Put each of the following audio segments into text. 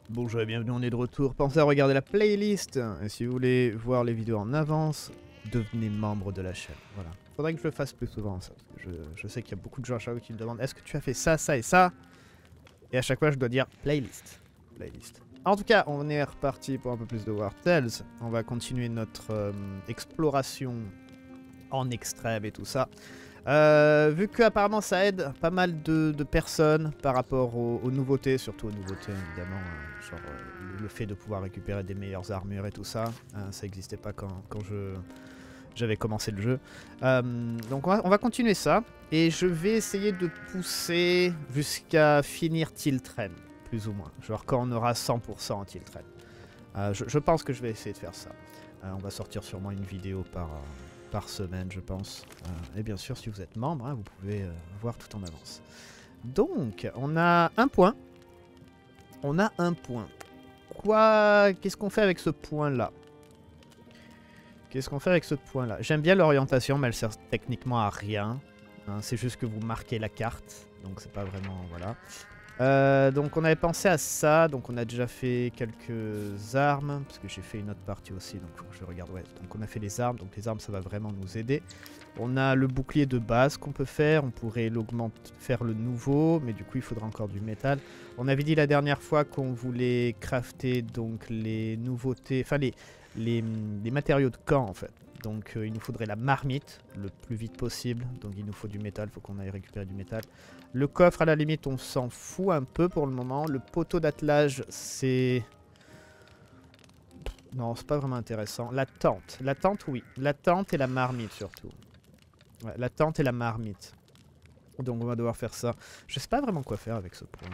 Bonjour et bienvenue, on est de retour. Pensez à regarder la playlist. Et si vous voulez voir les vidéos en avance, devenez membre de la chaîne. Voilà. Faudrait que je le fasse plus souvent ça. Parce que je sais qu'il y a beaucoup de gens à chaque fois qui me demandent est-ce que tu as fait ça, ça et ça. Et à chaque fois je dois dire playlist. Playlist. En tout cas, on est reparti pour un peu plus de War Tales. On va continuer notre exploration en extrême et tout ça. Vu que apparemment ça aide pas mal de personnes par rapport aux nouveautés, surtout aux nouveautés évidemment, genre le fait de pouvoir récupérer des meilleures armures et tout ça, ça n'existait pas quand j'avais commencé le jeu. Donc on va continuer ça, et je vais essayer de pousser jusqu'à finir Tiltren, plus ou moins, genre quand on aura 100% en Tiltren. Je pense que je vais essayer de faire ça. On va sortir sûrement une vidéo par semaine, je pense. Et bien sûr, si vous êtes membre, hein, vous pouvez voir tout en avance. Donc, on a un point. On a un point. Qu'est-ce qu'on fait avec ce point-là? Qu'est-ce qu'on fait avec ce point-là? J'aime bien l'orientation, mais elle sert techniquement à rien. Hein, c'est juste que vous marquez la carte. Donc, c'est pas vraiment... Voilà. Donc on avait pensé à ça, donc on a déjà fait quelques armes, parce que j'ai fait une autre partie aussi, donc faut que je regarde. Ouais, donc on a fait les armes, donc les armes ça va vraiment nous aider. On a le bouclier de base qu'on peut faire, on pourrait l'augmenter, faire le nouveau, mais du coup il faudra encore du métal. On avait dit la dernière fois qu'on voulait crafter donc les nouveautés, enfin les matériaux de camp en fait. Donc il nous faudrait la marmite le plus vite possible, donc il nous faut du métal, il faut qu'on aille récupérer du métal. Le coffre, à la limite, on s'en fout un peu pour le moment. Le poteau d'attelage, c'est... Non, c'est pas vraiment intéressant. La tente, oui. La tente et la marmite, surtout. Ouais, la tente et la marmite. Donc, on va devoir faire ça. Je sais pas vraiment quoi faire avec ce point.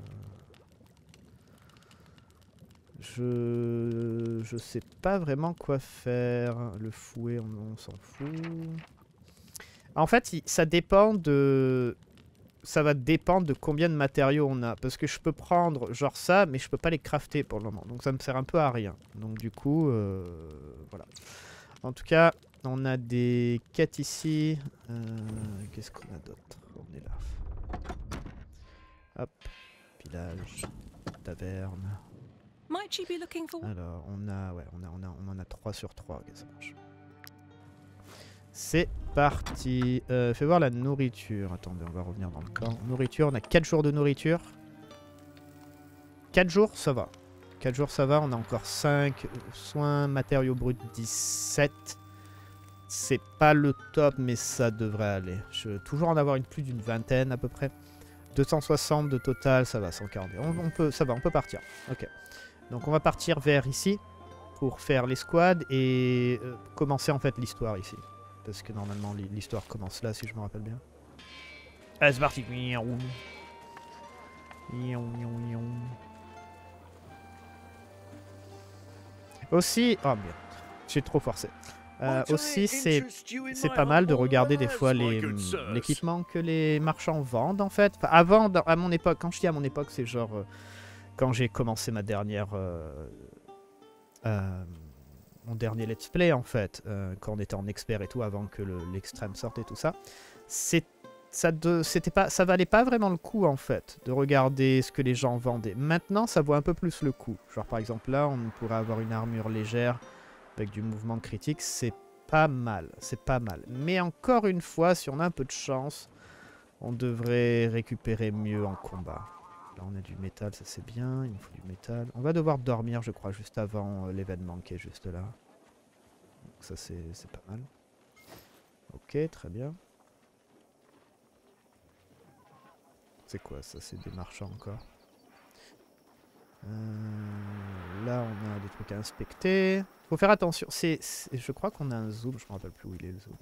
Je sais pas vraiment quoi faire. Le fouet, on s'en fout. En fait, ça dépend de... Ça va dépendre de combien de matériaux on a. Parce que je peux prendre genre ça, mais je peux pas les crafter pour le moment. Donc ça me sert un peu à rien. Donc du coup, voilà. En tout cas, on a des quêtes ici. Qu'est-ce qu'on a d'autre? On est là. Hop, village, taverne. Alors, on en a 3 sur 3. Ok, ça marche. C'est parti. Fais voir la nourriture. Attendez, on va revenir dans le camp. Nourriture, on a 4 jours de nourriture. 4 jours, ça va. 4 jours, ça va. On a encore 5 soins, matériaux bruts 17. C'est pas le top, mais ça devrait aller. Je vais toujours en avoir plus d'une vingtaine à peu près. 260 de total, ça va, 140. Ça va, on peut partir. Ok. Donc on va partir vers ici pour faire l'escouade et commencer en fait l'histoire ici. Parce que normalement l'histoire commence là, si je me rappelle bien. Allez, c'est parti. Aussi... Oh merde, j'ai trop forcé. Aussi, c'est pas mal de regarder des fois l'équipement que les marchands vendent en fait. Enfin, avant, à mon époque, quand je dis à mon époque, c'est genre quand j'ai commencé ma dernière... mon dernier let's play en fait, quand on était en expert et tout, avant que l'extrême sorte et tout ça, ça valait pas vraiment le coup en fait de regarder ce que les gens vendaient. Maintenant ça vaut un peu plus le coup. Genre par exemple là on pourrait avoir une armure légère avec du mouvement critique, c'est pas mal, c'est pas mal. Mais encore une fois, si on a un peu de chance, on devrait récupérer mieux en combat. Là on a du métal, ça c'est bien, il nous faut du métal. On va devoir dormir je crois juste avant l'événement qui est juste là. Donc ça c'est pas mal. Ok, très bien. C'est quoi ça? C'est des marchands encore. Là on a des trucs à inspecter. Faut faire attention. Je crois qu'on a un zoom, je me rappelle plus où il est le zoom.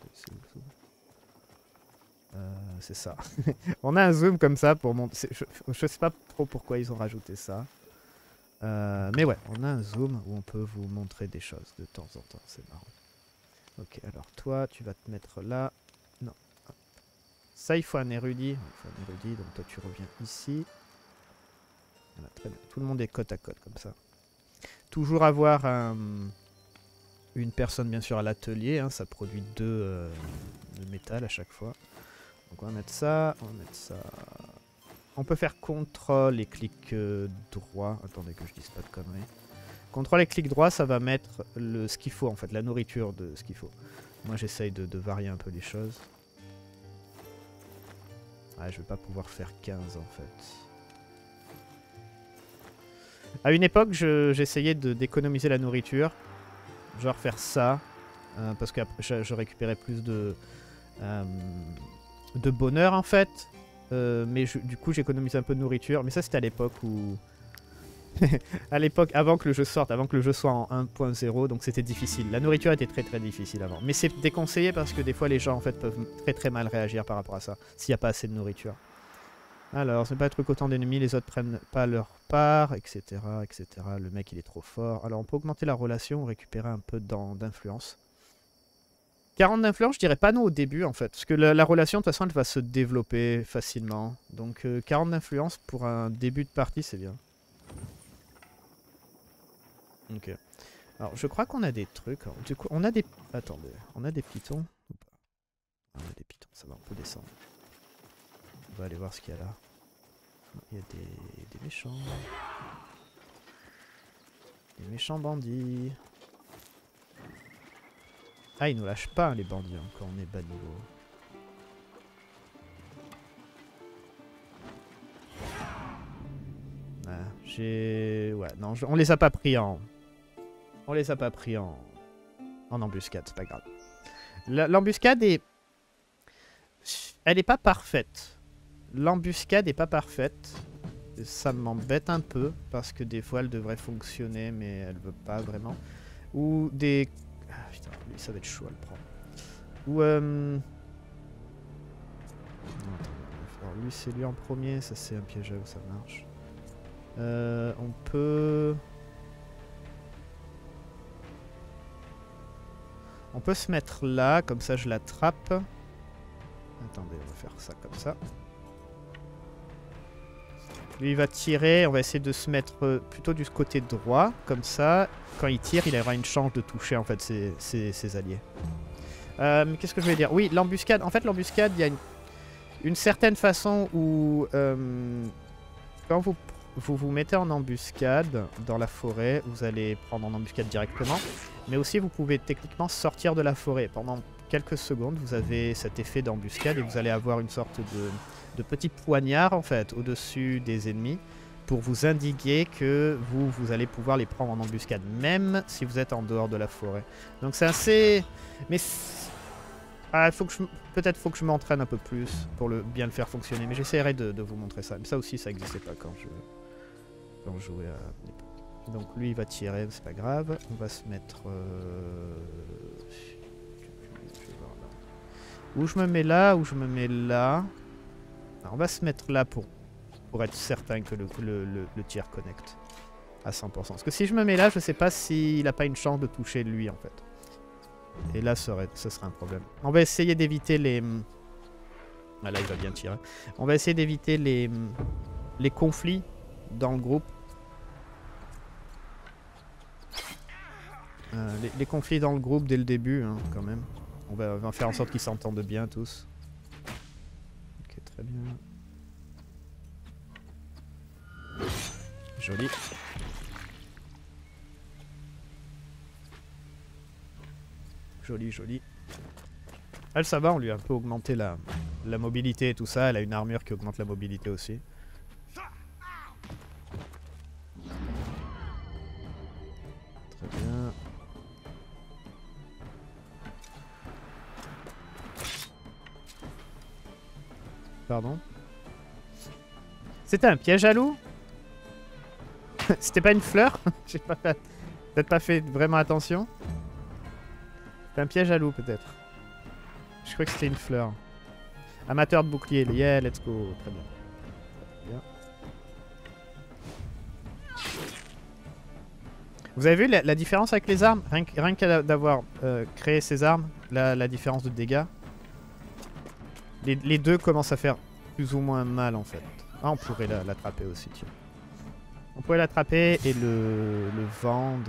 C'est ça. On a un zoom comme ça pour montrer. Je sais pas trop pourquoi ils ont rajouté ça. Mais ouais, on a un zoom où on peut vous montrer des choses de temps en temps. C'est marrant. Ok, alors toi, tu vas te mettre là. Non. Ça, il faut un érudit. Il faut un érudit, donc toi, tu reviens ici. Voilà, très bien. Tout le monde est côte à côte comme ça. Toujours avoir une personne, bien sûr, à l'atelier. Hein, ça produit 2 de métal à chaque fois. Donc on va mettre ça, On peut faire contrôle et clic droit. Attendez que je dise pas de conneries. Contrôle et clic droit, ça va mettre ce qu'il faut en fait, la nourriture de ce qu'il faut. Moi j'essaye de varier un peu les choses. Ouais, je vais pas pouvoir faire 15 en fait. À une époque, j'essayais d'économiser la nourriture. Genre faire ça. Parce qu'après je récupérais plus de bonheur en fait. Mais du coup j'économisais un peu de nourriture. Mais ça c'était à l'époque où... à l'époque, avant que le jeu sorte, avant que le jeu soit en 1.0, donc c'était difficile. La nourriture était très très difficile avant. Mais c'est déconseillé parce que des fois les gens en fait peuvent très très mal réagir par rapport à ça, s'il n'y a pas assez de nourriture. Alors, c'est pas être qu'autant d'ennemis, les autres prennent pas leur part, etc., etc. Le mec il est trop fort. Alors on peut augmenter la relation, récupérer un peu d'influence. 40 d'influence, je dirais pas non au début en fait, parce que la relation de toute façon elle va se développer facilement. Donc 40 d'influence pour un début de partie c'est bien. Ok. Alors, je crois qu'on a des trucs. Alors, du coup, on a des... Attendez, on a des pitons ou pas? On a des pitons, ça va, on peut descendre. On va aller voir ce qu'il y a là. Il y a des méchants. Des méchants bandits. Ah, ils nous lâchent pas, hein, les bandits, hein, quand on est bas niveau. Ah, ouais, non, on les a pas pris en... On les a pas pris en embuscade, c'est pas grave. L'embuscade est... Elle est pas parfaite. L'embuscade est pas parfaite. Ça m'embête un peu, parce que des fois elle devrait fonctionner, mais elle veut pas vraiment. Ou des... Ah, putain, lui, ça va être chaud à le prendre. Ou... Non, attends, alors lui c'est lui en premier, ça c'est un piège où ça marche. On peut... On peut se mettre là, comme ça je l'attrape. Attendez, on va faire ça comme ça. Lui il va tirer, on va essayer de se mettre plutôt du côté droit, comme ça. Quand il tire, il aura une chance de toucher en fait ses alliés. Mais qu'est-ce que je vais dire? Oui, l'embuscade. En fait, l'embuscade, il y a une certaine façon où quand vous mettez en embuscade dans la forêt, vous allez prendre en embuscade directement. Mais aussi, vous pouvez techniquement sortir de la forêt. Pendant quelques secondes, vous avez cet effet d'embuscade et vous allez avoir une sorte de petit poignard en fait au-dessus des ennemis pour vous indiquer que vous allez pouvoir les prendre en embuscade, même si vous êtes en dehors de la forêt. Donc c'est assez... Mais peut-être faut que je m'entraîne un peu plus pour bien le faire fonctionner. Mais j'essaierai de vous montrer ça. Mais ça aussi, ça n'existait pas quand je jouais à l'époque. Donc lui, il va tirer, c'est pas grave. On va se mettre... Où je me mets là, où je me mets là. Alors, on va se mettre là pour être certain que le tir connecte à 100%. Parce que si je me mets là, je sais pas s'il a pas une chance de toucher lui en fait. Et là, ce serait un problème. On va essayer d'éviter les... Ah là, il va bien tirer. On va essayer d'éviter les conflits dans le groupe. Les conflits dans le groupe dès le début, hein, quand même. On va faire en sorte qu'ils s'entendent bien tous. Ok, très bien. Joli. Joli, joli. Elle, ça va, on lui a un peu augmenté la mobilité et tout ça. Elle a une armure qui augmente la mobilité aussi. Très bien. Pardon. C'était un piège à loup? C'était pas une fleur? J'ai peut-être pas fait vraiment attention. C'était un piège à loup peut-être. Je crois que c'était une fleur. Amateur de bouclier, yeah, let's go. Très bien. Très bien. Vous avez vu la différence avec les armes? Rien que d'avoir créé ces armes, la différence de dégâts. Les deux commencent à faire plus ou moins mal en fait. Ah, on pourrait l'attraper aussi, tiens. On pourrait l'attraper et le vendre.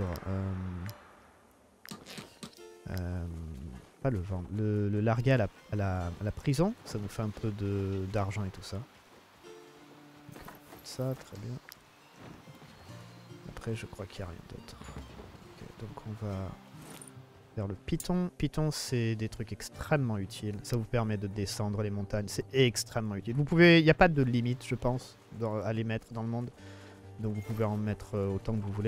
Pas le vendre. Le larguer à la prison. Ça nous fait un peu d'argent et tout ça. ça, très bien. Après, je crois qu'il n'y a rien d'autre. Okay, donc on va vers le Python. Python, c'est des trucs extrêmement utiles. Ça vous permet de descendre les montagnes. C'est extrêmement utile. Vous pouvez, il n'y a pas de limite, je pense, à les mettre dans le monde. Donc vous pouvez en mettre autant que vous voulez.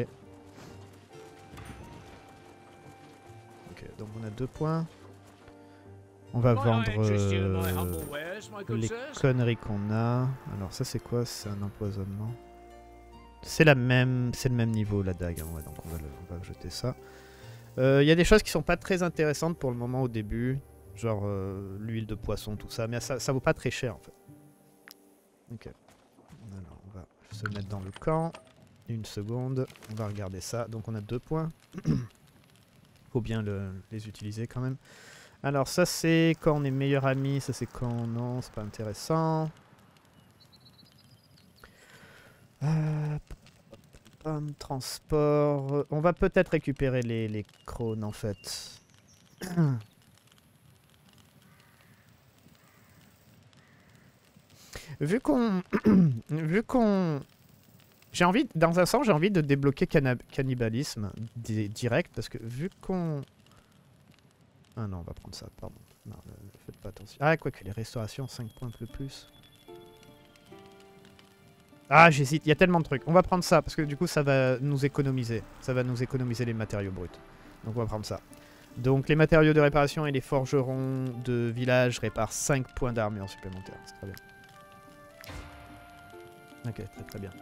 Ok, donc on a 2 points. On va vendre les conneries qu'on a. Alors ça c'est quoi? C'est un empoisonnement. C'est le même niveau la dague. Hein. Ouais, donc on va jeter ça. Il y a des choses qui sont pas très intéressantes pour le moment au début. Genre l'huile de poisson, tout ça. Mais ça vaut pas très cher en fait. Ok. Alors on va se mettre dans le camp. Une seconde. On va regarder ça. Donc on a 2 points. Faut bien les utiliser quand même. Alors ça c'est quand on est meilleurs amis, ça c'est quand non, c'est pas intéressant. Transport, on va peut-être récupérer les crônes en fait. Vu qu'on... J'ai envie, dans un sens j'ai envie de débloquer cannibalisme direct parce que vu qu'on... Ah non, on va prendre ça, pardon. Non, ne faites pas attention. Ah, quoique les restaurations, 5 points de plus. Ah, j'hésite, il y a tellement de trucs. On va prendre ça, parce que du coup, ça va nous économiser. Ça va nous économiser les matériaux bruts. Donc on va prendre ça. Donc les matériaux de réparation et les forgerons de village réparent 5 points d'armure supplémentaires. C'est très bien. Ok, très bien.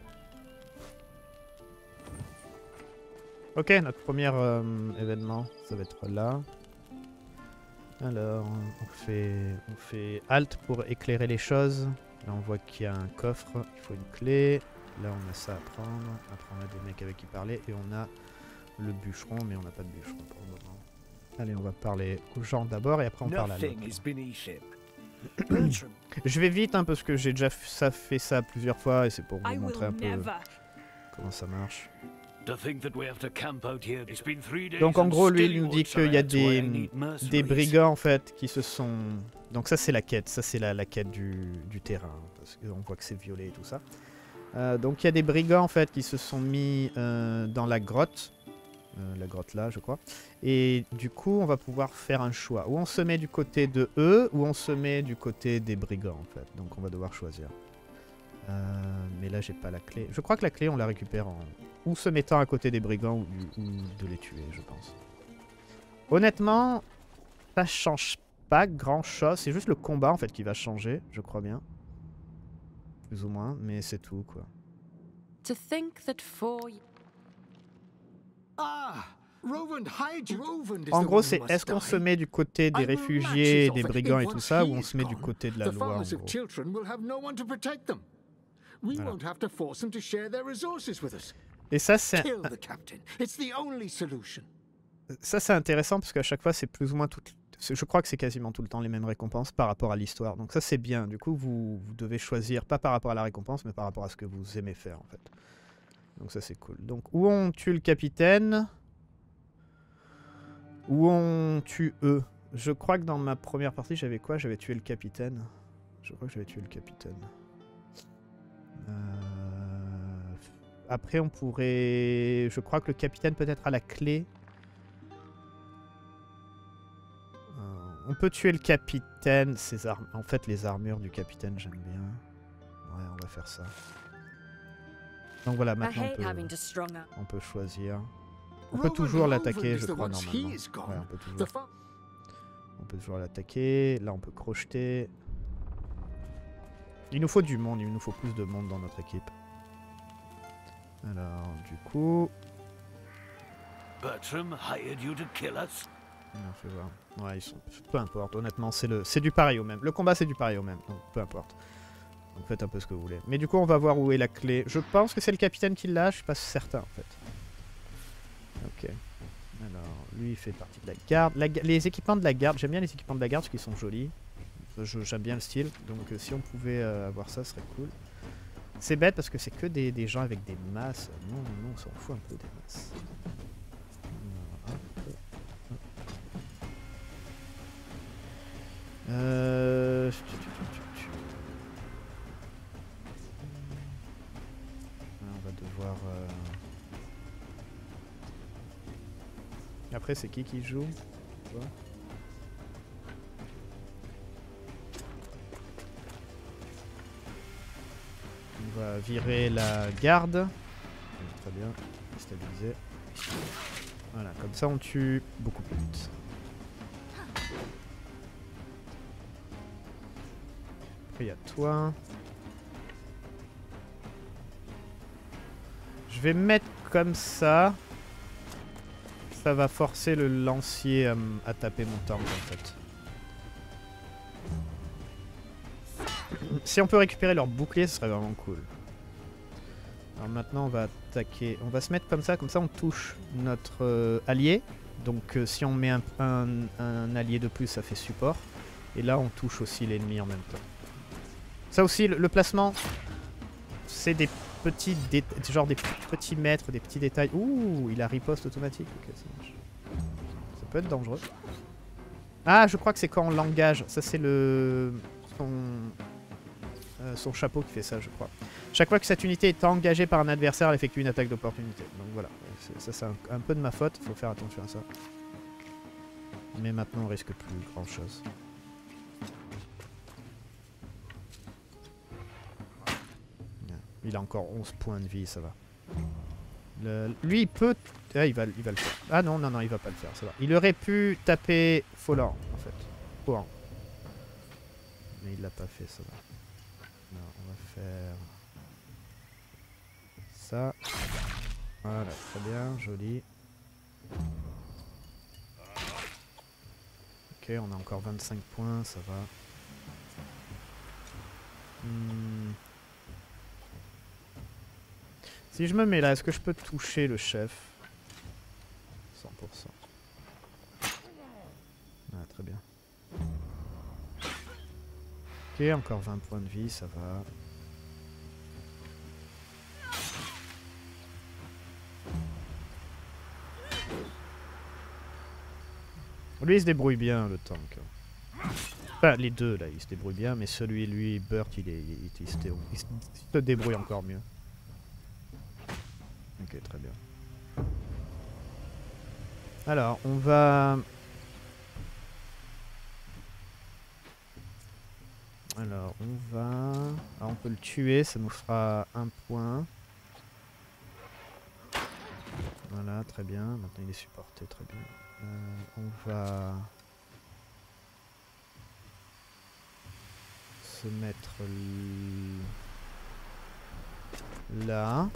Ok, notre premier événement, ça va être là. Alors, on fait Alt pour éclairer les choses. Là, on voit qu'il y a un coffre, il faut une clé. Là, on a ça à prendre. Après, on a des mecs avec qui parler. Et on a le bûcheron, mais on n'a pas de bûcheron pour le moment. Allez, on va parler aux gens d'abord et après on parle à l'autre. Je vais vite, hein, parce que j'ai déjà fait ça plusieurs fois et c'est pour vous montrer un peu comment ça marche. Donc en gros, lui, il nous dit qu'il y a des brigands en fait qui se sont... Donc ça c'est la quête, ça c'est la quête du terrain, parce qu'on voit que c'est violet et tout ça. Donc il y a des brigands en fait qui se sont mis dans la grotte là je crois. Et du coup on va pouvoir faire un choix. Ou on se met du côté de eux, ou on se met du côté des brigands en fait. Donc on va devoir choisir. Mais là j'ai pas la clé. Je crois que la clé on la récupère en... ou se mettant à côté des brigands ou de les tuer je pense. Honnêtement, ça change pas grand chose. C'est juste le combat en fait qui va changer, je crois bien. Plus ou moins, mais c'est tout quoi. En gros, c'est est-ce qu'on se met du côté des réfugiés, des brigands et tout ça, ou on se met du côté de la loi en gros. Voilà. Et ça, c'est intéressant parce qu'à chaque fois, c'est plus ou moins je crois que c'est quasiment tout le temps les mêmes récompenses par rapport à l'histoire. Donc ça, c'est bien. Du coup, vous devez choisir, pas par rapport à la récompense, mais par rapport à ce que vous aimez faire, en fait. Donc ça, c'est cool. Donc, où on tue le capitaine, ou on tue eux. Je crois que dans ma première partie, j'avais quoi? J'avais tué le capitaine. Je crois que j'avais tué le capitaine. Après, on pourrait... Je crois que le capitaine peut être à la clé. On peut tuer le capitaine. En fait, les armures du capitaine, j'aime bien. Ouais, on va faire ça. Donc voilà, maintenant on peut choisir. On peut toujours l'attaquer, je crois, normalement. Ouais, on peut toujours l'attaquer. Là, on peut crocheter. Il nous faut du monde, il nous faut plus de monde dans notre équipe. Alors, du coup... Bertram hired you to kill us? On fait voir. Ouais, ils sont... Peu importe, honnêtement, c'est du pareil au même. Le combat, c'est du pareil au même, donc peu importe. Donc faites un peu ce que vous voulez. Mais du coup, on va voir où est la clé. Je pense que c'est le capitaine qui l'a, je suis pas certain, en fait. Ok. Alors, lui, il fait partie de la garde. Les équipements de la garde, j'aime bien les équipements de la garde parce qu'ils sont jolis. J'aime bien le style, donc si on pouvait avoir ça, ce serait cool. C'est bête parce que c'est que des gens avec des masses. Non, on s'en fout un peu des masses. Après, c'est qui joue? Toi. On va virer la garde. Très bien. Stabiliser. Voilà, comme ça on tue beaucoup plus vite. Après il y a toi. Je vais me mettre comme ça. Ça va forcer le lancier à taper mon tank en fait. Si on peut récupérer leur bouclier, ce serait vraiment cool. Alors maintenant on va attaquer. On va se mettre comme ça on touche notre allié. Donc si on met un allié de plus, ça fait support. Et là on touche aussi l'ennemi en même temps. Ça aussi, le placement, c'est des petits genre des petits mètres, des petits détails. Ouh, il a riposte automatique. Ok, ça marche. Ça peut être dangereux. Ah, je crois que c'est quand on l'engage. Ça c'est son chapeau qui fait ça, je crois. Chaque fois que cette unité est engagée par un adversaire, elle effectue une attaque d'opportunité. Donc voilà, ça c'est un peu de ma faute, il faut faire attention à ça. Mais maintenant on risque plus grand chose. Il a encore 11 points de vie, ça va. Lui il peut... Ah, il va le faire. Ah non, il va pas le faire, ça va. Il aurait pu taper Folland en fait. Folland. Mais il l'a pas fait, ça va. Alors, on va faire ça. Voilà, très bien, joli. Ok, on a encore 25 points, ça va. Si je me mets là, est-ce que je peux toucher le chef? 100%. Ah, très bien. Ok, encore 20 points de vie, ça va. Lui, il se débrouille bien, le tank. Enfin, les deux, là, ils se débrouillent bien, mais celui, lui, Burt, il se débrouille encore mieux. Ok, très bien. Alors, on va... Alors, on peut le tuer, ça nous fera 1 point. Voilà, très bien. Maintenant, il est supporté, très bien. On va... se mettre là.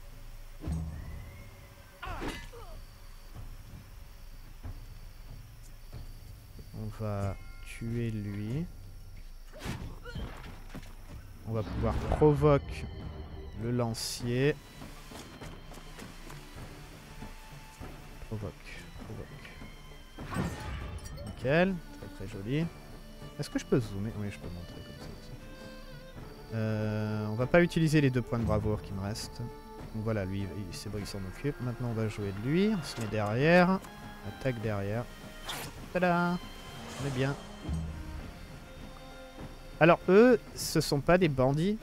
On va tuer lui. On va pouvoir provoquer le lancier. Provoque. Nickel. Très très joli. Est-ce que je peux zoomer? Oui, je peux montrer comme ça aussi. On va pas utiliser les 2 points de bravoure qui me restent. Donc voilà, lui, c'est bon, il s'en occupe. Maintenant, on va jouer de lui. On se met derrière. Attaque derrière. Tada! On est bien. Alors, eux, ce sont pas des bandits.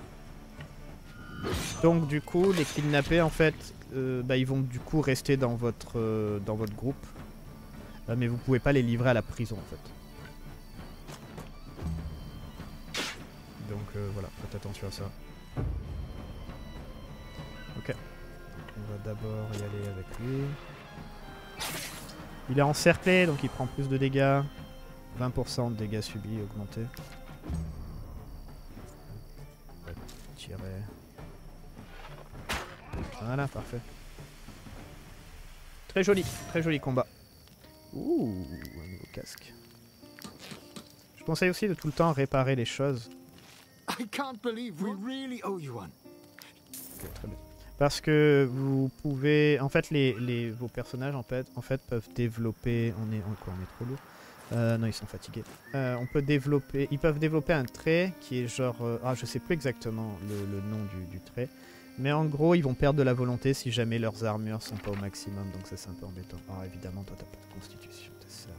Donc, du coup, les kidnappés, en fait, ils vont du coup rester dans votre groupe. Mais vous pouvez pas les livrer à la prison, en fait. Donc voilà, faites attention à ça. Ok. On va d'abord y aller avec lui. Il est encerclé, donc il prend plus de dégâts. 20% de dégâts subis augmentés. On va tirer. Voilà, parfait. Très joli combat. Ouh, un nouveau casque. Je conseille aussi de tout le temps réparer les choses. I can't believe we really owe you one. Okay, très bien. Parce que vous pouvez... En fait, vos personnages en fait, peuvent développer... On est trop lourd. Non, ils sont fatigués. Ils peuvent développer un trait qui est genre... je sais plus exactement le nom du trait. Mais en gros, ils vont perdre de la volonté si jamais leurs armures sont pas au maximum. Donc ça, c'est un peu embêtant. Alors évidemment, toi, t'as pas de constitution. T'es sérieux?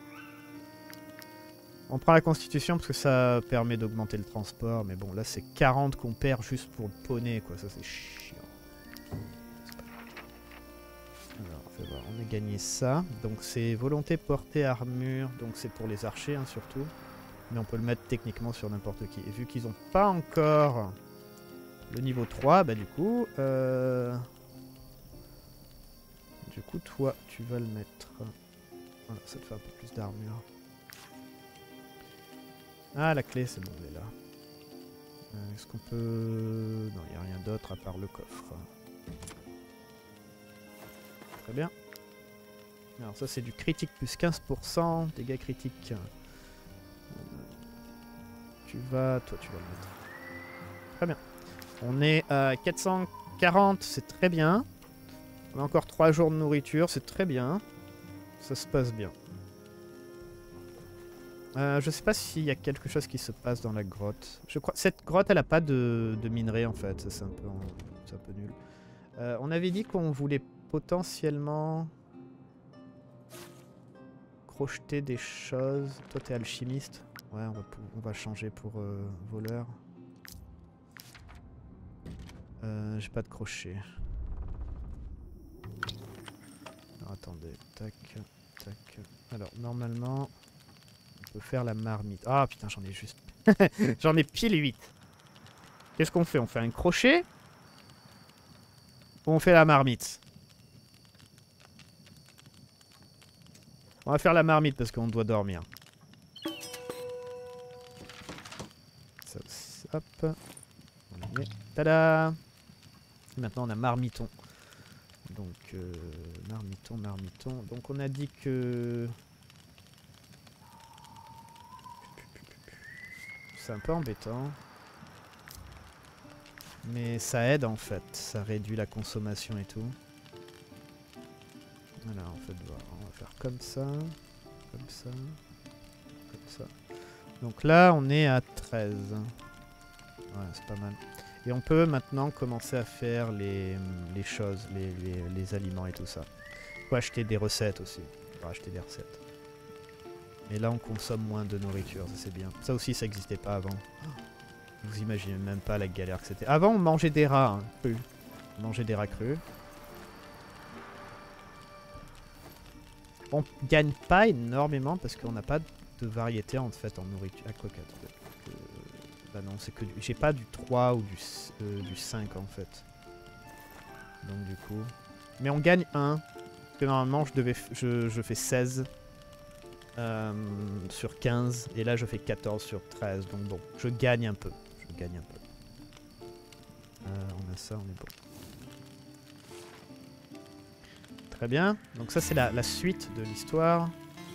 On prend la constitution parce que ça permet d'augmenter le transport. Mais bon, là, c'est 40 qu'on perd juste pour le poney, quoi. Ça, c'est chiant. Alors, fais voir. On est vais gagner ça. Donc c'est volonté, portée, armure. Donc c'est pour les archers hein, surtout. Mais on peut le mettre techniquement sur n'importe qui. Et vu qu'ils n'ont pas encore le niveau 3, bah du coup... Du coup, toi, tu vas le mettre... Voilà, ça te fait un peu plus d'armure. Ah, la clé, c'est bon, elle est là. Est-ce qu'on peut... Non, il n'y a rien d'autre à part le coffre. Très bien. Alors ça, c'est du critique plus 15%. Dégâts critiques. Tu vas le mettre. Très bien. On est à 440, c'est très bien. On a encore 3 jours de nourriture, c'est très bien. Ça se passe bien. Je sais pas s'il y a quelque chose qui se passe dans la grotte. Je crois cette grotte, elle a pas de minerai en fait. Ça, c'est un peu nul. On avait dit qu'on voulait potentiellement crocheter des choses. Toi, t'es alchimiste. Ouais, on va changer pour voleur. J'ai pas de crochet. Alors, attendez, tac, tac. Alors, normalement, on peut faire la marmite. Ah putain, j'en ai juste... j'en ai pile 8. Qu'est-ce qu'on fait? On fait un crochet? Ou on fait la marmite? On va faire la marmite parce qu'on doit dormir. Ça aussi, hop. On le met. Tada! Maintenant, on a marmiton. Donc, marmiton. Donc, on a dit que... C'est un peu embêtant. Mais ça aide, en fait. Ça réduit la consommation et tout. Voilà, en fait, voilà. On va faire comme ça. Comme ça. Comme ça. Donc là, on est à 13. Ouais, c'est pas mal. Et on peut maintenant commencer à faire les choses, les aliments et tout ça. Il faut acheter des recettes aussi. Il faut acheter des recettes. Et là, on consomme moins de nourriture, ça c'est bien. Ça aussi, ça n'existait pas avant. Vous imaginez même pas la galère que c'était. Avant, on mangeait des rats crus. On mangeait des rats crus. On gagne pas énormément parce qu'on n'a pas de variété en fait en nourriture. Ah, quoi qu'attendez. Bah non, c'est que du... J'ai pas du 3 ou du 5 en fait. Donc du coup... Mais on gagne 1. Parce que normalement je fais 16 sur 15. Et là je fais 14 sur 13. Donc bon, je gagne un peu. Je gagne un peu. On a ça, on est bon. Très bien. Donc ça c'est la suite de l'histoire.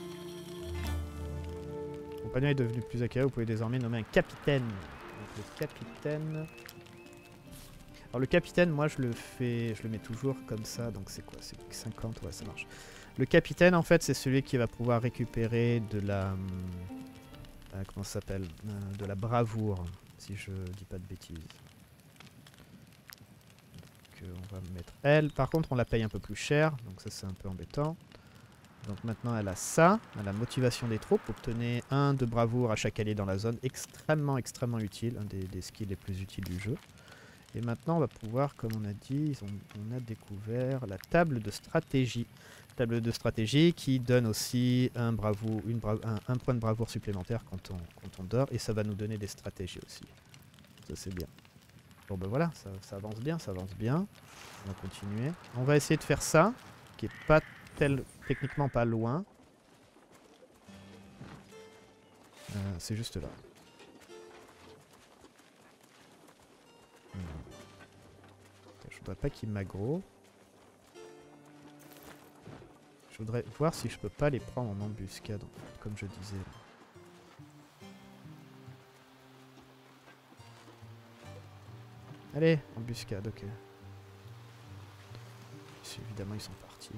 Le compagnon est devenu plus acquéré, vous pouvez désormais nommer un capitaine. Donc le capitaine... Alors le capitaine, moi je le mets toujours comme ça, donc c'est quoi? C'est 50, ouais ça marche. Le capitaine en fait c'est celui qui va pouvoir récupérer de la... comment ça s'appelle? De la bravoure, si je dis pas de bêtises. Donc on va mettre elle. Par contre on la paye un peu plus cher, donc ça c'est un peu embêtant. Donc maintenant elle a ça, elle a motivation des troupes, obtenez 1 de bravoure à chaque allié dans la zone, extrêmement utile, un des skills les plus utiles du jeu. Et maintenant on va pouvoir, comme on a dit, on a découvert la table de stratégie. Table de stratégie qui donne aussi un point de bravoure supplémentaire quand on dort, et ça va nous donner des stratégies aussi. Ça c'est bien. Bon ben voilà, ça avance bien, ça avance bien. On va continuer. On va essayer de faire ça, qui est pas techniquement pas loin. C'est juste là. Je voudrais pas qu'il m'aggro. Je voudrais voir si je peux pas les prendre en embuscade, comme je disais. Allez, embuscade, ok. Évidemment, ils sont partis.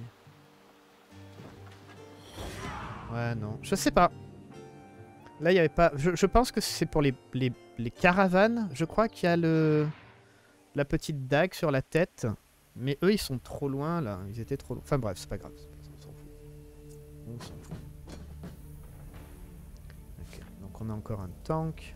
Ouais, non. Je sais pas. Là, il n'y avait pas... Je pense que c'est pour les caravanes. Je crois qu'il y a la petite dague sur la tête. Mais eux, ils sont trop loin, là. Ils étaient trop loin. Enfin bref, c'est pas grave. On s'en fout. On s'en fout. Ok, donc on a encore un tank.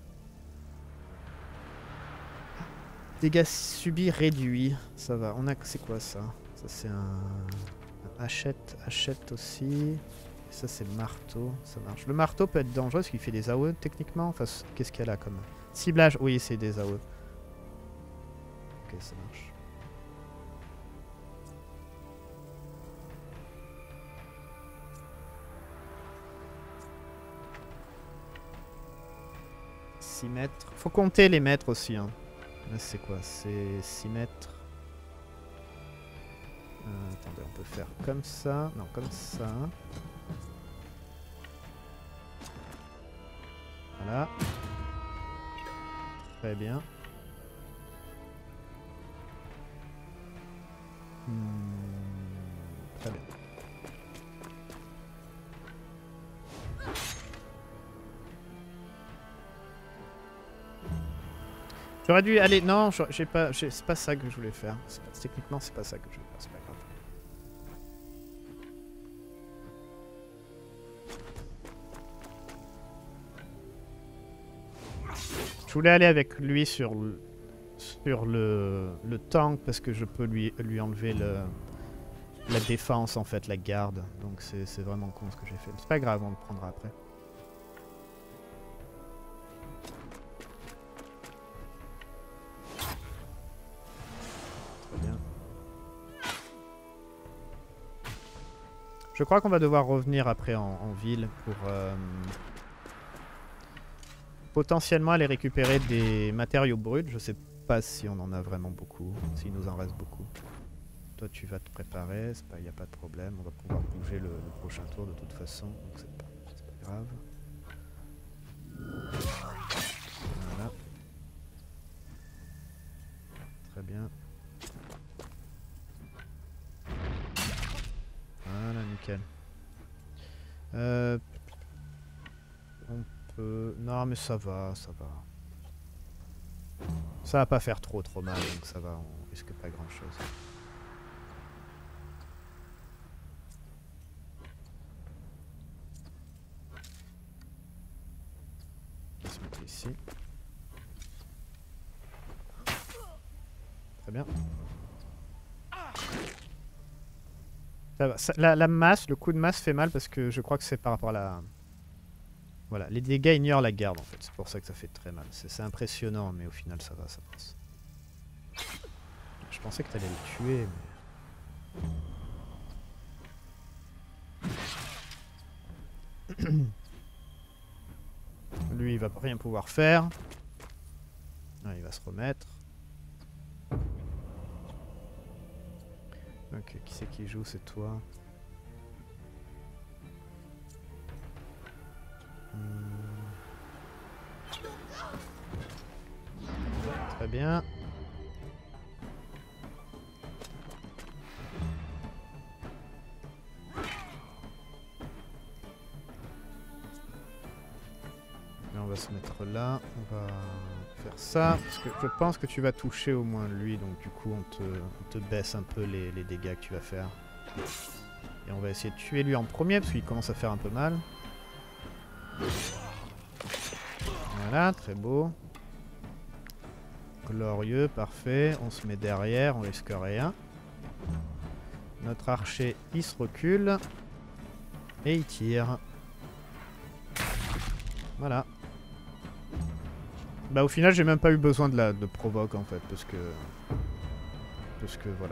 Dégâts subis réduits. Ça va. On a... C'est quoi ça? Ça, c'est un Achète aussi. Et ça c'est marteau, ça marche. Le marteau peut être dangereux parce qu'il fait des AOE techniquement. Enfin, qu'est-ce qu'elle a comme ciblage? Oui, c'est des AOE. Ok, ça marche. Mètres. Faut compter les mètres aussi. Hein. Là, c'est quoi? C'est 6 mètres. Attendez, on peut faire comme ça. Non, comme ça. Voilà. Très bien. Très bien. J'aurais dû aller... Non, j'ai pas... c'est pas ça que je voulais faire. Techniquement, c'est pas ça que je voulais faire. C'est pas grave. Je voulais aller avec lui sur le tank parce que je peux lui enlever la défense, en fait, la garde. Donc c'est vraiment con ce que j'ai fait. C'est pas grave, on le prendra après. Je crois qu'on va devoir revenir après en ville pour potentiellement aller récupérer des matériaux bruts. Je sais pas si on en a vraiment beaucoup, s'il nous en reste beaucoup. Toi tu vas te préparer, il n'y a pas de problème, on va pouvoir bouger le prochain tour de toute façon, donc c'est pas grave. Voilà. Très bien. Voilà, nickel. On peut... Non, mais ça va, ça va. Ça va pas faire trop mal, donc ça va, on risque pas grand chose. On va se mettre ici. Très bien. Ça va. La masse, le coup de masse fait mal parce que je crois que c'est par rapport à la... Voilà, les dégâts ignorent la garde en fait, c'est pour ça que ça fait très mal. C'est impressionnant, mais au final ça va, ça passe. Je pensais que t'allais le tuer, mais... Lui, il va rien pouvoir faire. Ah, il va se remettre. Ok, qui c'est qui joue? C'est toi. Très bien. Et on va se mettre là. On va faire ça. Parce que je pense que tu vas toucher au moins lui. Donc du coup, on te baisse un peu les dégâts que tu vas faire. Et on va essayer de tuer lui en premier parce qu'il commence à faire un peu mal. Voilà, très beau. Glorieux, parfait. On se met derrière, on risque rien. Notre archer, il se recule. Et il tire. Voilà. Bah au final, j'ai même pas eu besoin de provoque en fait, parce que voilà.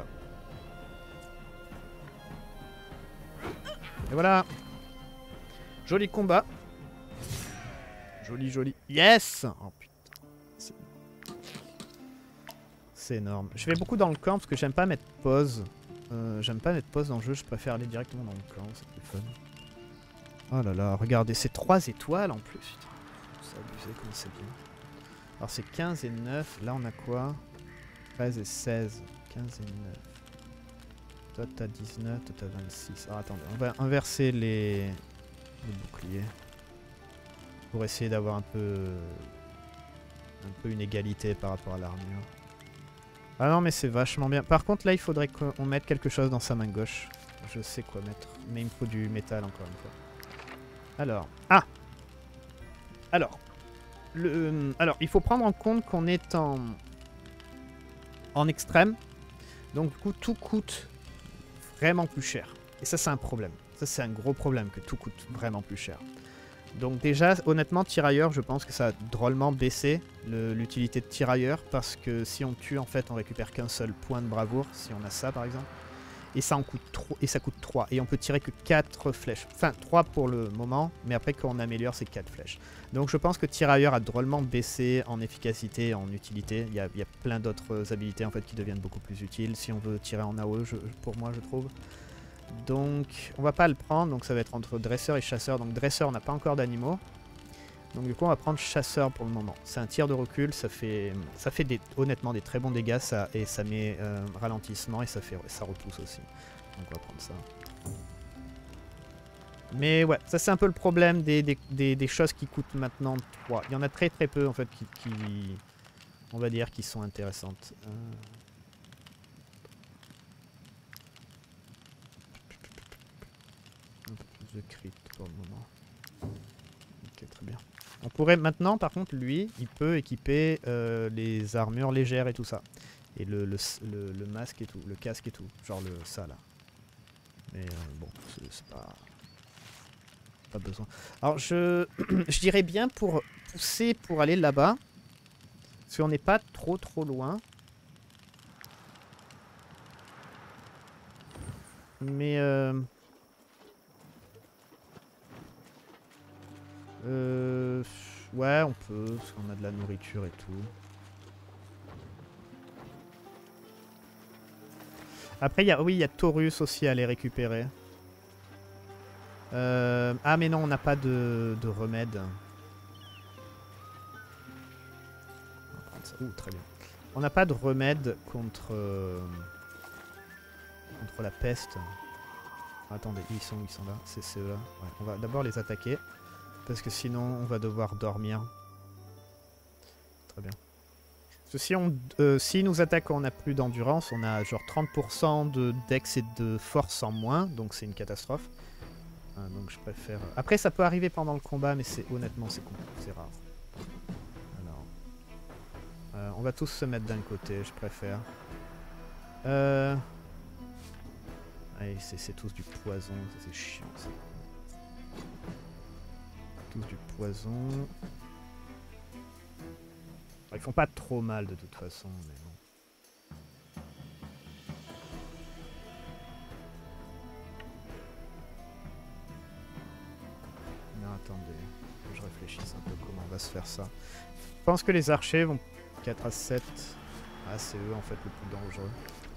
Et voilà. Joli combat. Joli, joli. Yes! Oh putain. C'est énorme. Je vais beaucoup dans le camp parce que j'aime pas mettre pause. J'aime pas mettre pause dans le jeu, je préfère aller directement dans le camp, c'est plus fun. Oh là là, regardez, c'est 3 étoiles en plus. C'est abusé comme c'est bien. Alors c'est 15 et 9, là on a quoi? 13 et 16, 15 et 9. Toi t'as 19, toi t'as 26. Alors attendez, on va inverser les boucliers. Pour essayer d'avoir un peu une égalité par rapport à l'armure. Ah non mais c'est vachement bien. Par contre là il faudrait qu'on mette quelque chose dans sa main gauche. Je sais quoi mettre. Mais il me faut du métal encore une fois. Alors. Ah! Alors. Alors il faut prendre en compte qu'on est en extrême. Donc du coup tout coûte vraiment plus cher. Et ça, c'est un problème. Ça, c'est un gros problème, que tout coûte vraiment plus cher. Donc déjà, honnêtement, tirailleur, je pense que ça a drôlement baissé l'utilité de tirailleur, parce que si on tue, en fait, on récupère qu'un seul point de bravoure, si on a ça, par exemple. Et ça, ça coûte 3. Et on peut tirer que 4 flèches. Enfin, 3 pour le moment, mais après, quand on améliore, c'est 4 flèches. Donc je pense que tirailleur a drôlement baissé en efficacité, en utilité. Il y a plein d'autres habilités, en fait, qui deviennent beaucoup plus utiles, si on veut tirer en AOE, pour moi, je trouve. Donc, on va pas le prendre, donc ça va être entre dresseur et chasseur. Donc dresseur, on n'a pas encore d'animaux. Donc du coup, on va prendre chasseur pour le moment. C'est un tir de recul, ça fait honnêtement des très bons dégâts, et ça met ralentissement, et ça repousse aussi. Donc on va prendre ça. Mais ouais, ça c'est un peu le problème des choses qui coûtent maintenant 3. Il y en a très très peu en fait on va dire, qui sont intéressantes. Un peu plus de crit pour le moment. Ok, très bien. On pourrait maintenant, par contre, lui, il peut équiper les armures légères et tout ça. Et le masque et tout, le casque et tout. Genre ça là. Mais bon, c'est pas besoin. Alors je dirais bien pour pousser pour aller là-bas. Parce qu'on n'est pas trop loin. Mais ouais, on peut, parce qu'on a de la nourriture et tout. Après, oui, il y a Taurus aussi à aller récupérer. Ah, mais non, on n'a pas de remède. On va prendre ça. Ouh, très bien. On n'a pas de remède contre la peste. Attendez, ils sont là. C'est ceux-là. Ouais, on va d'abord les attaquer. Parce que sinon, on va devoir dormir. Très bien. Parce que si nous attaquent quand on n'a plus d'endurance, on a genre 30% de dex et de force en moins. Donc c'est une catastrophe. Donc je préfère... Après, ça peut arriver pendant le combat, mais honnêtement, c'est rare. Alors, on va tous se mettre d'un côté, je préfère. Allez, c'est tous du poison, ça c'est chiant ça. Tous du poison. Ils font pas trop mal de toute façon, mais bon. Non, attendez, je réfléchisse un peu comment on va se faire ça. Je pense que les archers vont 4 à 7. Ah, c'est eux en fait le plus dangereux.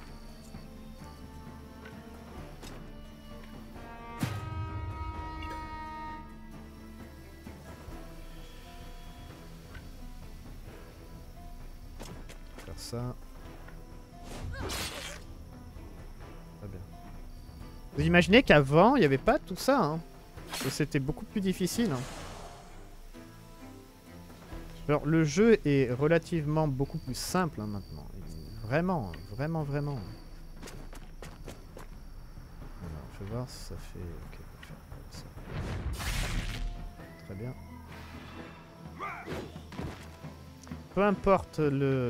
Ça. Très bien. Vous imaginez qu'avant, il n'y avait pas tout ça, hein. C'était beaucoup plus difficile. Hein. Alors, le jeu est relativement beaucoup plus simple hein, maintenant. Vraiment, vraiment, vraiment. Alors, je vais voir si ça fait... Ok, on va faire ça. Très bien. Peu importe le...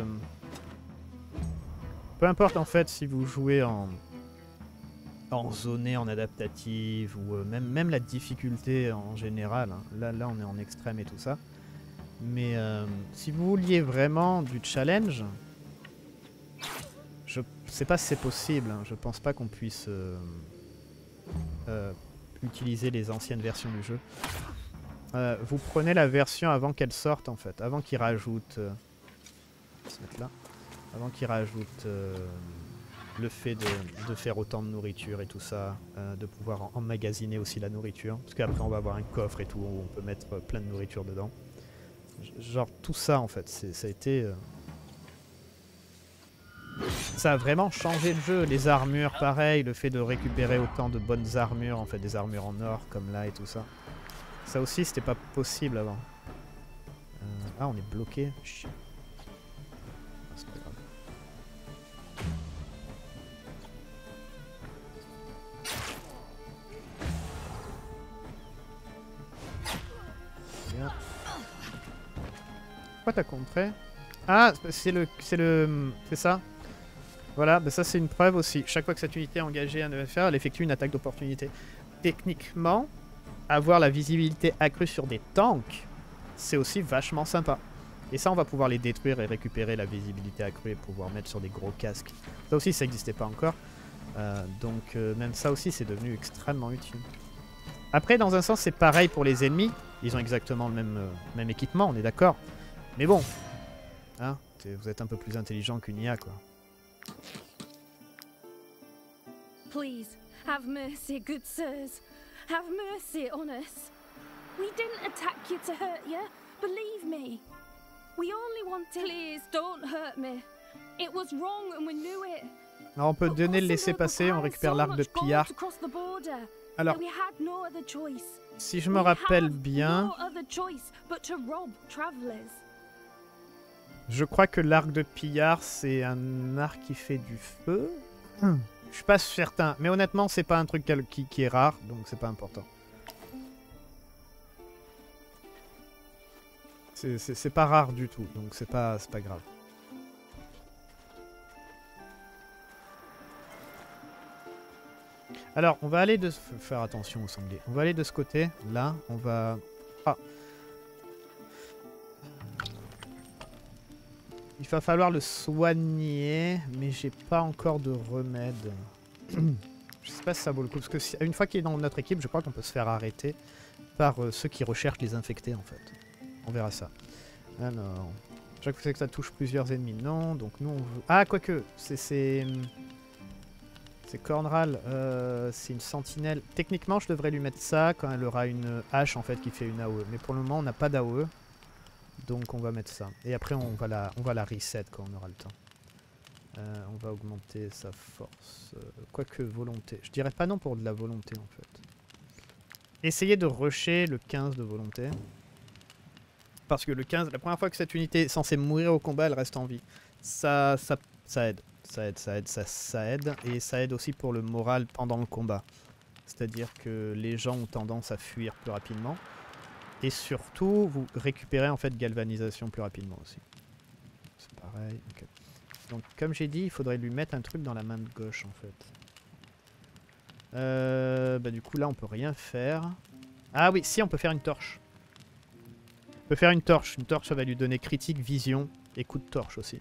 Peu importe en fait si vous jouez en zoné, en adaptative ou même la difficulté en général. Hein. Là on est en extrême et tout ça. Mais si vous vouliez vraiment du challenge, je sais pas si c'est possible. Hein. Je pense pas qu'on puisse utiliser les anciennes versions du jeu. Vous prenez la version avant qu'elle sorte en fait, avant qu'ils rajoutent... on va se mettre là. Avant qu'ils rajoutent le fait de faire autant de nourriture et tout ça, de pouvoir emmagasiner aussi la nourriture, parce qu'après on va avoir un coffre et tout où on peut mettre plein de nourriture dedans. Genre tout ça en fait, ça a été... Ça a vraiment changé le jeu, les armures pareil, le fait de récupérer autant de bonnes armures, en fait des armures en or comme là et tout ça. Ça aussi c'était pas possible avant. Ah on est bloqué, chiant. C'est pas grave. Bien. Pourquoi t'as contré? Ah, c'est ça? Voilà, bah ça c'est une preuve aussi. Chaque fois que cette unité est engagée à un EFR, elle effectue une attaque d'opportunité. Techniquement, avoir la visibilité accrue sur des tanks, c'est aussi vachement sympa. Et ça, on va pouvoir les détruire et récupérer la visibilité accrue et pouvoir mettre sur des gros casques. Ça aussi, ça n'existait pas encore. Donc même ça aussi, c'est devenu extrêmement utile. Après, dans un sens, c'est pareil pour les ennemis. Ils ont exactement le même équipement, on est d'accord. Mais bon, hein, vous êtes un peu plus intelligent qu'une IA, quoi. Please, have mercy, good sirs. Have mercy on us. We didn't attack you to hurt you, believe me. We only wanted... Please, don't hurt me. It was wrong and we knew it. Alors on peut donner le laisser-passer, on récupère l'arc de pillard. Alors, si je me rappelle bien, je crois que l'arc de pillard, c'est un arc qui fait du feu. Je suis pas certain, mais honnêtement, c'est pas un truc qui est rare, donc c'est pas important. C'est pas rare du tout, donc c'est pas grave. Alors, on va aller de... faire attention aux sangliers. On va aller de ce côté. Là, on va... Ah. Il va falloir le soigner, mais j'ai pas encore de remède. Je sais pas si ça vaut le coup, parce que une fois qu'il est dans notre équipe, je crois qu'on peut se faire arrêter par ceux qui recherchent les infectés, en fait. On verra ça. Alors... Chaque fois que ça touche plusieurs ennemis, non. Donc nous, on veut... Ah, quoique, c'est Cornral, c'est une sentinelle. Techniquement, je devrais lui mettre ça quand elle aura une hache en fait qui fait une AOE. Mais pour le moment, on n'a pas d'AOE. Donc on va mettre ça. Et après, on va la reset quand on aura le temps. On va augmenter sa force. Quoique volonté. Je dirais pas non pour de la volonté en fait. Essayez de rusher le 15 de volonté. Parce que le 15, la première fois que cette unité est censée mourir au combat, elle reste en vie. Ça aide. Ça aide, et ça aide aussi pour le moral pendant le combat. C'est-à-dire que les gens ont tendance à fuir plus rapidement. Et surtout, vous récupérez en fait galvanisation plus rapidement aussi. C'est pareil. Okay. Donc comme j'ai dit, il faudrait lui mettre un truc dans la main de gauche en fait. Du coup là on peut rien faire. Ah oui, si on peut faire une torche. On peut faire une torche. Une torche ça va lui donner critique, vision et coup de torche aussi.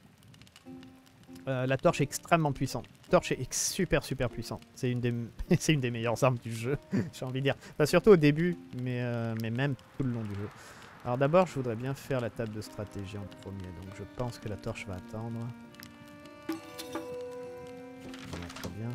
La torche est extrêmement puissante. La torche est super puissante. C'est une des meilleures armes du jeu, j'ai envie de dire. Enfin, surtout au début, mais même tout le long du jeu. Alors d'abord, je voudrais bien faire la table de stratégie en premier. Donc je pense que la torche va attendre. Voilà, très bien.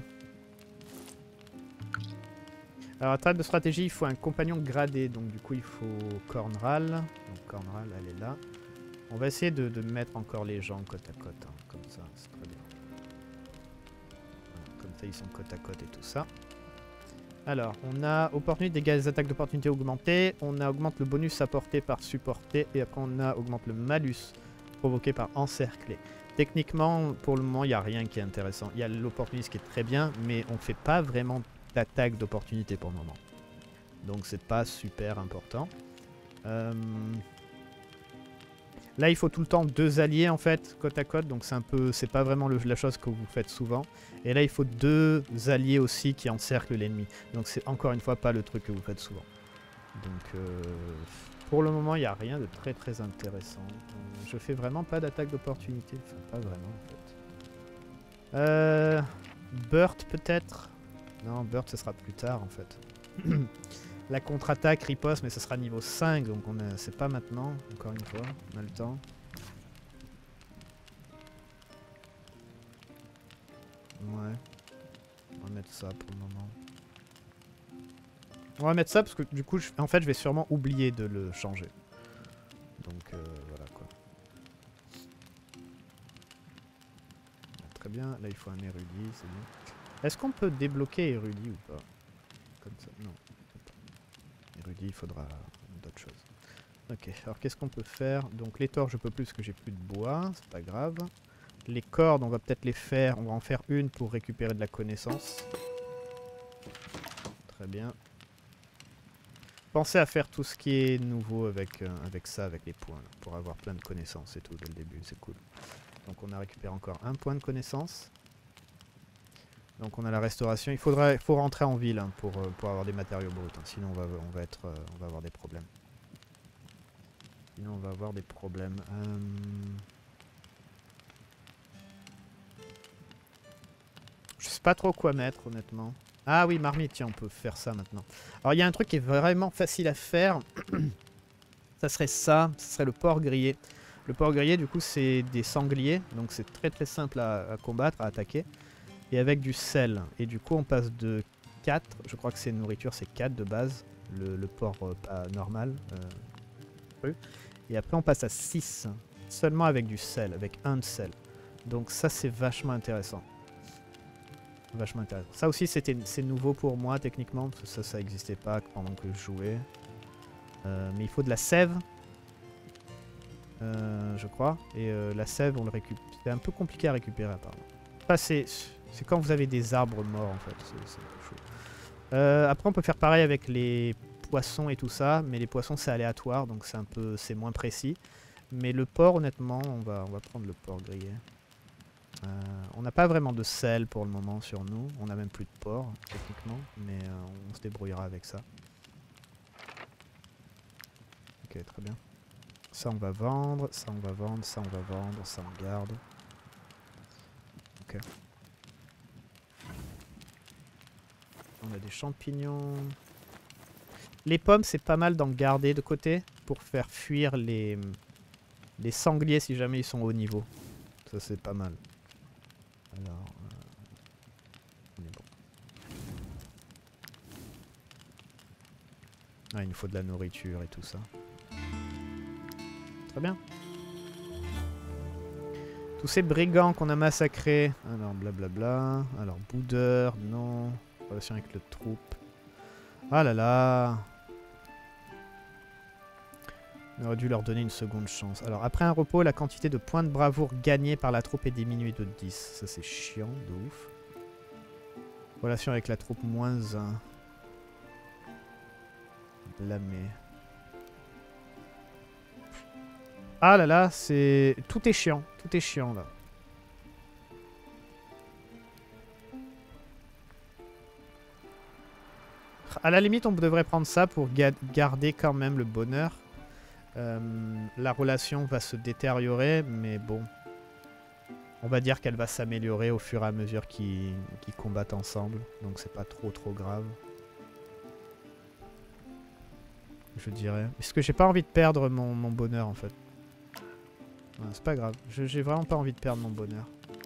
Alors la table de stratégie, il faut un compagnon gradé. Donc du coup, il faut Cornral. Donc Cornral, elle est là. On va essayer de mettre encore les gens côte à côte, hein, comme ça, c'est très bien. Voilà, comme ça, ils sont côte à côte et tout ça. Alors, on a opportunité dégâts des attaques d'opportunité augmentées, on a augmente le bonus apporté par supporté, et après on a augmente le malus provoqué par encerclé. Techniquement, pour le moment, il n'y a rien qui est intéressant. Il y a l'opportunité qui est très bien, mais on ne fait pas vraiment d'attaque d'opportunité pour le moment. Donc c'est pas super important. Là, il faut tout le temps 2 alliés en fait, côte à côte, donc c'est pas vraiment la chose que vous faites souvent. Et là, il faut 2 alliés aussi qui encerclent l'ennemi. Donc c'est encore une fois pas le truc que vous faites souvent. Donc pour le moment, il n'y a rien de très intéressant. Je fais vraiment pas d'attaque d'opportunité, enfin pas vraiment en fait. Burt peut-être? Non, Burt ce sera plus tard en fait. La contre-attaque, riposte, mais ce sera niveau 5, donc c'est pas maintenant, encore une fois, on a le temps. Ouais. On va mettre ça pour le moment. On va mettre ça parce que du coup, en fait, je vais sûrement oublier de le changer. Donc voilà quoi. Très bien, là il faut un érudit, c'est bien. Est-ce qu'on peut débloquer érudit ou pas? Comme ça, non. Érudit, il faudra d'autres choses. Ok, alors qu'est-ce qu'on peut faire? Donc les torches, je peux plus parce que j'ai plus de bois, c'est pas grave. Les cordes, on va peut-être les faire, on va en faire une pour récupérer de la connaissance. Très bien. Pensez à faire tout ce qui est nouveau avec ça, avec les points, là, pour avoir plein de connaissances et tout dès le début, c'est cool. Donc on a récupéré encore un point de connaissance. Donc on a la restauration. Il faut rentrer en ville hein, pour avoir des matériaux bruts. Hein. Sinon on va avoir des problèmes. Sinon on va avoir des problèmes. Je sais pas trop quoi mettre honnêtement. Ah oui, marmite, tiens, on peut faire ça maintenant. Alors il y a un truc qui est vraiment facile à faire. Ça serait ça, ce serait le porc grillé. Le porc grillé, du coup, c'est des sangliers. Donc c'est très très simple à combattre, à attaquer. Et avec du sel. Et du coup, on passe de 4. Je crois que c'est nourriture, c'est 4 de base. Le porc pas normal. Et après, on passe à 6. Seulement avec du sel, avec 1 de sel. Donc ça, c'est vachement intéressant. Vachement intéressant. Ça aussi, c'est nouveau pour moi, techniquement. Parce que ça n'existait pas pendant que je jouais. Mais il faut de la sève. Je crois. Et la sève, on le récupère. C'est un peu compliqué à récupérer, apparemment. Enfin, c'est quand vous avez des arbres morts, en fait. C'est un peu chaud. Après, on peut faire pareil avec les poissons et tout ça. Mais les poissons, c'est aléatoire. Donc, c'est moins précis. Mais le porc, honnêtement, on va prendre le porc grillé. On n'a pas vraiment de sel pour le moment sur nous. On n'a même plus de porc, techniquement. Mais on se débrouillera avec ça. Ok, très bien. Ça, on va vendre. Ça, on va vendre. Ça, on va vendre. Ça, on garde. Ok. On a des champignons. Les pommes, c'est pas mal d'en garder de côté pour faire fuir les sangliers si jamais ils sont au niveau. Ça, c'est pas mal. Alors, on est bon. Ah, il nous faut de la nourriture et tout ça. Très bien. Tous ces brigands qu'on a massacrés. Alors, blablabla. Alors, boudeur, non. Relation avec le troupe. Ah là là. On aurait dû leur donner une seconde chance. Alors, après un repos, la quantité de points de bravoure gagnés par la troupe est diminuée de 10. Ça, c'est chiant, de ouf. Relation avec la troupe, -1. Blâmé. Ah là là, c'est... Tout est chiant. Tout est chiant, là. À la limite, on devrait prendre ça pour garder quand même le bonheur. La relation va se détériorer, mais bon. On va dire qu'elle va s'améliorer au fur et à mesure qu'ils combattent ensemble. Donc c'est pas trop grave. Je dirais. Parce que j'ai pas envie de perdre mon bonheur en fait. C'est pas grave. J'ai vraiment pas envie de perdre mon bonheur.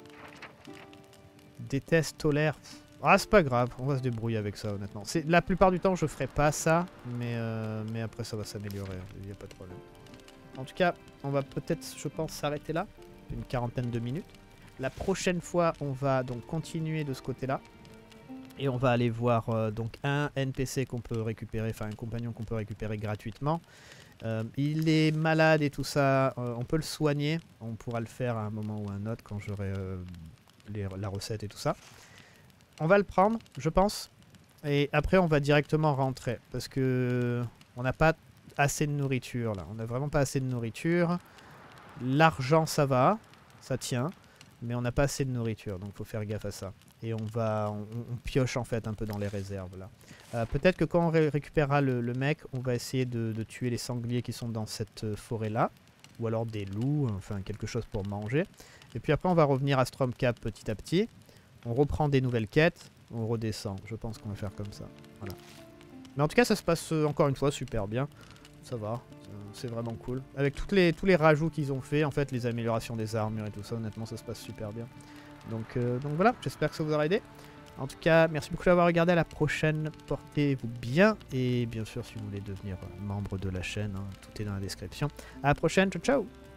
Déteste, tolère. Ah, c'est pas grave. On va se débrouiller avec ça, honnêtement. La plupart du temps, je ferai pas ça. Mais après, ça va s'améliorer. Il n'y a pas de problème. En tout cas, on va peut-être, je pense, s'arrêter là. Une quarantaine de minutes. La prochaine fois, on va donc continuer de ce côté-là. Et on va aller voir donc un NPC qu'on peut récupérer. Enfin, un compagnon qu'on peut récupérer gratuitement. Il est malade et tout ça. On peut le soigner. On pourra le faire à un moment ou à un autre quand j'aurai la recette et tout ça. On va le prendre, je pense. Et après, on va directement rentrer. Parce que on n'a pas assez de nourriture, là. On n'a vraiment pas assez de nourriture. L'argent, ça va. Ça tient. Mais on n'a pas assez de nourriture. Donc, il faut faire gaffe à ça. Et on pioche, en fait, un peu dans les réserves, là. Peut-être que quand on récupérera le mec, on va essayer de tuer les sangliers qui sont dans cette forêt-là. Ou alors des loups, enfin, quelque chose pour manger. Et puis après, on va revenir à Stromcap petit à petit. On reprend des nouvelles quêtes, on redescend. Je pense qu'on va faire comme ça. Voilà. Mais en tout cas, ça se passe encore une fois super bien. Ça va, c'est vraiment cool. Avec tous les rajouts qu'ils ont fait, en fait, les améliorations des armures et tout ça, honnêtement, ça se passe super bien. Donc voilà, j'espère que ça vous aura aidé. En tout cas, merci beaucoup d'avoir regardé. À la prochaine, portez-vous bien. Et bien sûr, si vous voulez devenir membre de la chaîne, hein, tout est dans la description. À la prochaine, ciao ciao!